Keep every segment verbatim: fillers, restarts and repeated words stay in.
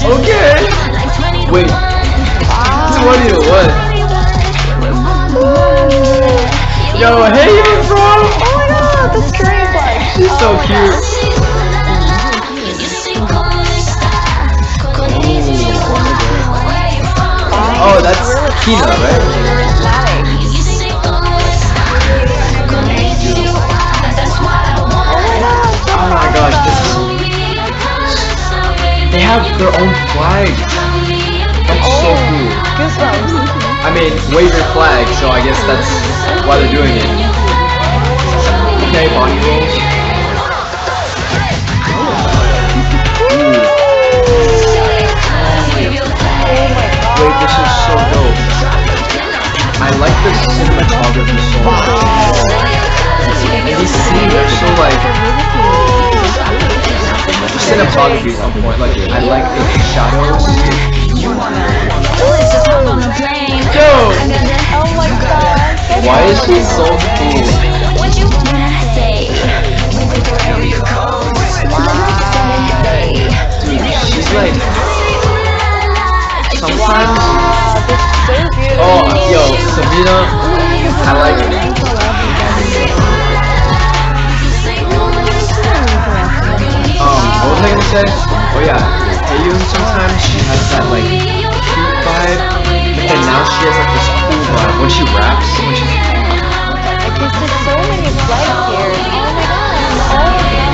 Okay. Wait. twenty to one. Yo, hey you, bro. Oh my god, the string flag. She's so cute. Oh, that's Tina, right? Oh my gosh, this is... They have their own flag. That's so cool. Goosebumps. I mean, wave your flag, so I guess that's why they're doing it. Okay, body rolls. Wait, this is so dope. I like the cinematography so much. And these scenes are so like... The cinematography is on point. Like, I like the shadows. Yo! Oh my god. Why is she so cool? Dude, she's like... Sometimes... Oh, yo, Sabina, I like her. Um, what was I gonna say? Oh yeah, Taeyun sometimes she has that like cute vibe, but then now she has like this cool vibe when she raps. When she... There's just so many flags here. Oh my god.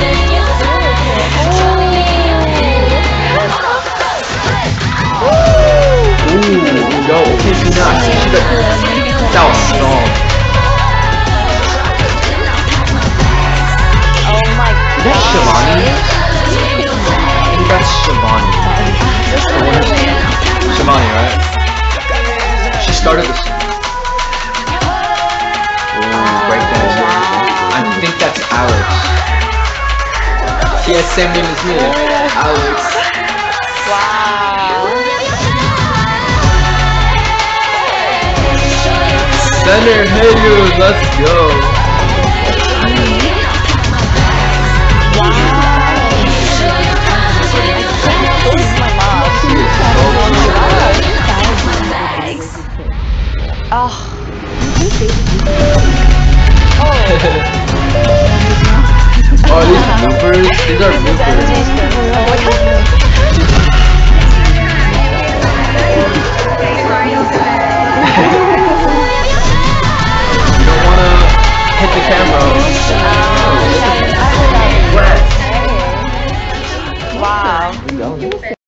Ooh, yo, okay, Pina, I see that. That was strong. Oh my god. Is that Shivani? I think that's Shivani. Shivani, right? She started this. Ooh, breakdancer. I think that's Alex. He has the same name as me. Alex. Wow. Center, hey you, let's go. Oh. Oh, these bloopers? These are bloopers. You don't wanna hit the camera. Um, wow.